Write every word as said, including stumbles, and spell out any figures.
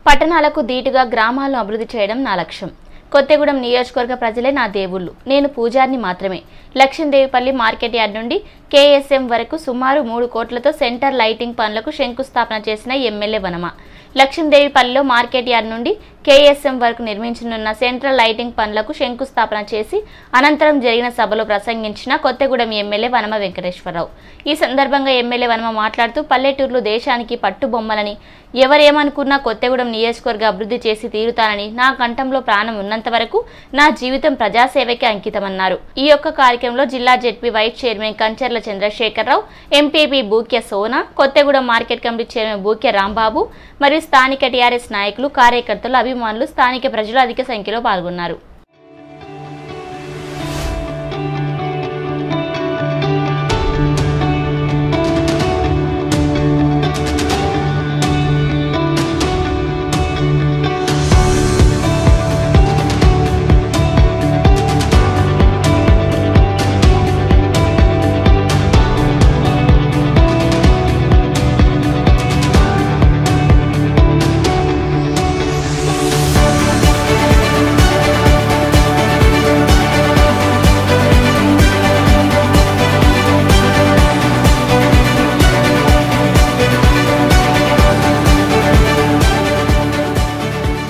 పట్టణాలకు దీటుగా గ్రామాలను అభివృద్ధి చేయడం నా లక్ష్యం. కొత్తగూడెం నియోజకవర్గ ప్రజలే నా దేవుళ్ళు. నేను పూజారిని మాత్రమే. లక్ష్మీదేవిపల్లి మార్కెట్ యార్డ్ నుండి కేఎస్ఎం వరకు సుమారు మూడు కోట్లతో సెంటర్ లైటింగ్ పనులకు శంకుస్థాపన చేసిన ఎమ్మెల్యే వనమ. లక్ష్మీదేవిపల్లిలో మార్కెట్ యార్డ్ నుండి కేఎస్ఎం వరకు నిర్మించనున్న సెంట్రల్ లైటింగ్ పనులకు శంకుస్థాపన చేసి అనంతరం జరిగిన సభలో ప్రసంగించిన కొత్తగూడెం ఎమ్మెల్యే వనమ వెంకటేశ్వరరావు. ఈ సందర్భంగా ఎమ్మెల్యే వనమ మాట్లాడుతూ పల్లెటూర్లు దేశానికి పట్టుబొమ్మలని, ఎవరేమనుకున్నా కొత్తగూడెం నియోజకవర్గ అభివృద్ధి చేసి తీరుతానని, నా కంఠంలో ప్రాణం ఉన్నంత వరకు నా జీవితం ప్రజాసేవకే అంకితమన్నారు. ఈ యొక్క కార్యక్రమంలో జిల్లా ZP vice chairman Kancharla Chandrasekhararao, MPP Bhukya Sona, Kothagudem market committee chairman Bhukya Rambabu మరియు స్థానిక టీఆర్ఎస్ నాయకులు, కార్యకర్తలు, అభిమానులు, స్థానిక ప్రజలు అధిక సంఖ్యలో పాల్గొన్నారు.